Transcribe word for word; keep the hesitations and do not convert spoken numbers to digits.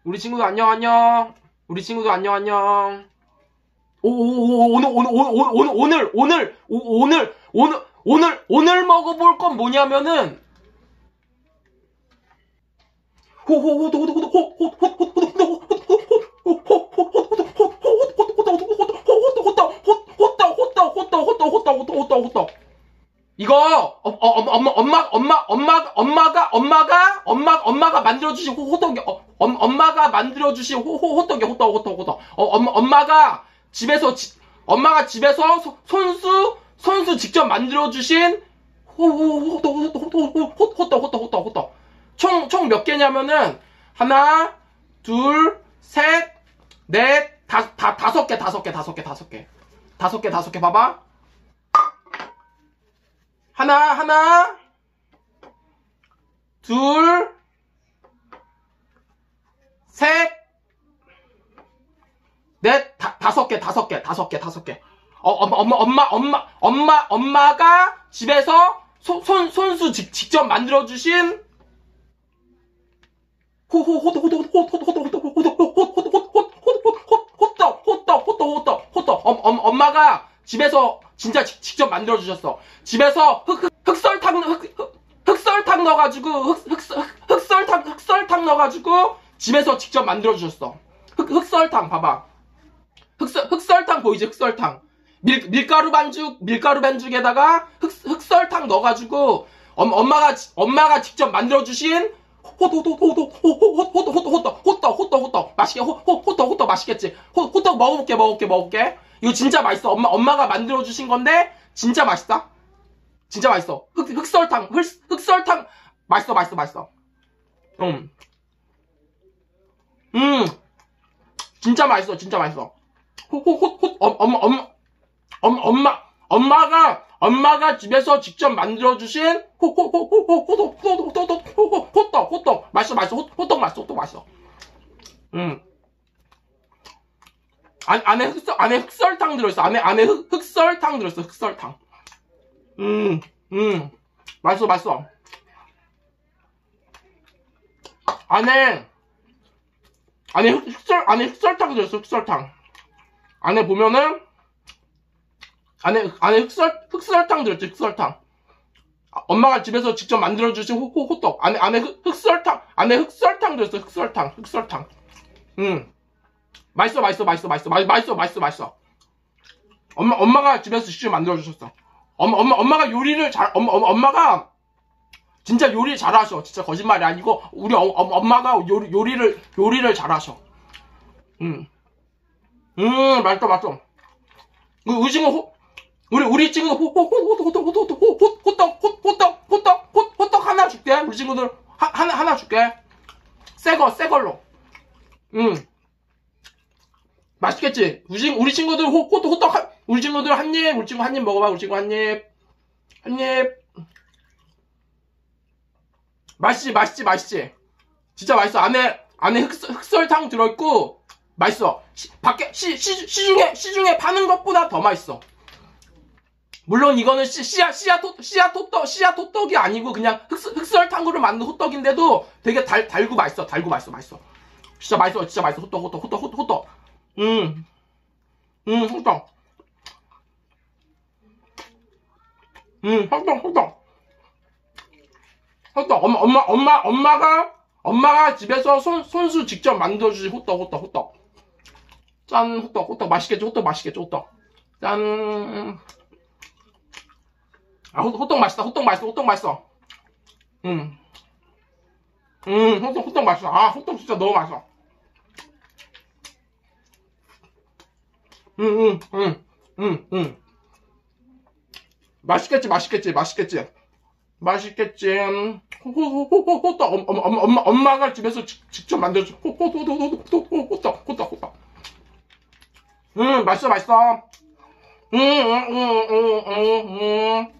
우리 친구들 안녕 안녕. 우리 친구들 안녕 안녕. 오, 오, 오, 오늘 오늘 오늘 오늘 오늘 오늘 오, 오늘 오늘 오늘 오늘 먹어볼 건 뭐냐면은 이거 엄마 엄마 엄마 엄마 엄마가 엄마가 엄마 엄마가 만들어주신 호떡이 엄마가 만들어주신 호떡이 호떡 호떡 호떡 엄마 엄마가 집에서 지, 엄마가 집에서 소, 손수 손수 직접 만들어주신 호떡 호떡 호떡 호떡 호떡 호떡 총 총 몇 개냐면은 하나 둘 셋 넷 다 다 다섯 개 다섯 개 다섯 개 다섯 개 다섯 개 다섯 개 봐봐. 하나, 하나, 둘, 셋, 넷, 다, 다섯 개, 다섯 개, 다섯 개, 다섯 개. 어, 엄마, 엄마, 엄마, 엄마, 엄마, 엄마가 집에서 소, 손, 손수 직, 직접 만들어주신 호호, 호떡, 호떡, 호떡, 호떡, 호떡, 호떡, 호떡, 호떡, 호떡, 호떡, 호떡, 호떡, 호떡, 엄마가 집에서 진짜 지, 직접 만들어주셨어. 집에서 흑, 흑, 흑설탕, 흑, 흑, 흑설탕 넣어가지고, 흑, 흑, 흑, 흑설탕, 흑설탕 넣어가지고, 집에서 직접 만들어주셨어. 흑, 흑설탕, 봐봐. 흑설, 흑설탕 보이지? 흑설탕. 밀, 밀가루 반죽, 밀가루 반죽에다가 흑, 흑설탕 넣어가지고, 엄, 엄마가, 엄마가 직접 만들어주신 호떡, 호떡, 호떡, 호떡, 호떡, 호떡, 호떡, 호떡, 호떡, 맛있게, 호, 호, 호떡, 호떡 맛있겠지? 호, 호떡 먹어볼게, 먹어볼게, 먹어볼게. 이거 진짜 맛있어. 엄마, 엄마가 만들어주신 건데, 진짜 맛있다. 진짜 맛있어. 흑, 흑설탕, 흑, 흑설탕. 맛있어, 맛있어, 맛있어. 음. 음. 진짜 맛있어, 진짜 맛있어. 호, 호, 호, 호, 엄마, 엄마, 엄마, 엄마, 엄마가, 엄마가 집에서 직접 만들어주신 호, 호, 호, 호, 호, 호떡, 호떡, 호떡, 호떡, 호떡, 호떡. 맛있어, 맛있어. 호, 호떡 맛있어, 호떡 맛있어. 음. 안, 안에 흑설, 안에 흑설탕 들어있어. 안에, 안에 흑, 흑설탕 들어있어, 흑설탕. 음, 음. 맛있어, 맛있어. 안에, 안에 흑, 흑설, 안에 흑설탕 들어있어, 흑설탕. 안에 보면은, 안에, 안에 흑설, 흑설탕 들어있지, 흑설탕. 엄마가 집에서 직접 만들어주신 호, 호, 호떡. 안에, 안에 흑, 흑설탕, 안에 흑설탕 들어있어, 흑설탕, 흑설탕. 음. 맛있어, 맛있어, 맛있어, 맛있어, 맛있어, 맛있어, 맛있어, 맛있어. 엄마, 엄마가 집에서 직접 만들어주셨어. 엄마, 엄마, 엄마가 요리를 잘, 엄마, 엄마가 진짜 요리 잘하셔. 진짜 거짓말이 아니고, 우리 어, 엄마가 요리, 요리를, 요리를 잘하셔. 음. 음, 맛있어, 맛있어. 우리 친구, 호, 우리, 우리 친구, 호, 호, 호, 호, 호, 호, 호, 호, 호, 호떡, 호, 호떡, 호떡, 호, 호떡 하나 줄게. 우리 친구들, 하, 하나, 하나 줄게. 새 거, 새 걸로. 음. 맛있겠지? 우리, 친, 우리 친구들 호, 호, 호떡, 한, 우리 친구들 한 입, 우리 친구 한 입 먹어봐, 우리 친구 한 입. 한 입. 맛있지, 맛있지, 맛있지? 진짜 맛있어. 안에, 안에 흑, 흑설탕 들어있고, 맛있어. 시, 밖에, 시, 시, 시중에, 시중에 파는 것보다 더 맛있어. 물론 이거는 시, 씨앗, 씨앗, 호, 씨앗 호떡, 씨앗 호떡이 아니고 그냥 흑, 흑설탕으로 만든 호떡인데도 되게 달, 달고 맛있어. 달고 맛있어, 맛있어. 진짜 맛있어, 진짜 맛있어. 호떡, 호떡, 호떡, 호떡, 호떡. 음, 음, 호떡. 음, 호떡, 호떡. 호떡. 엄마, 엄마, 엄마, 엄마가, 엄마가 집에서 손, 손수 직접 만들어주신 호떡, 호떡, 호떡. 짠, 호떡, 호떡. 맛있겠지, 호떡 맛있겠지, 호떡. 짠. 아, 호, 호떡 맛있다, 호떡 맛있어, 호떡 맛있어. 음. 음, 호떡, 호떡 맛있어. 아, 호떡 진짜 너무 맛있어. 음, 음, 음, 음, 음. 맛있겠지, 맛있겠지, 맛있겠지. 맛있겠지. 호호호호호호떡. 엄마, 엄마, 엄마, 엄마가 집에서 직, 직접 만들어줘. 호호호호호호떡, 호떡, 호떡, 호떡. 음, 맛있어, 맛있어. 음, 음, 음, 음, 음, 음.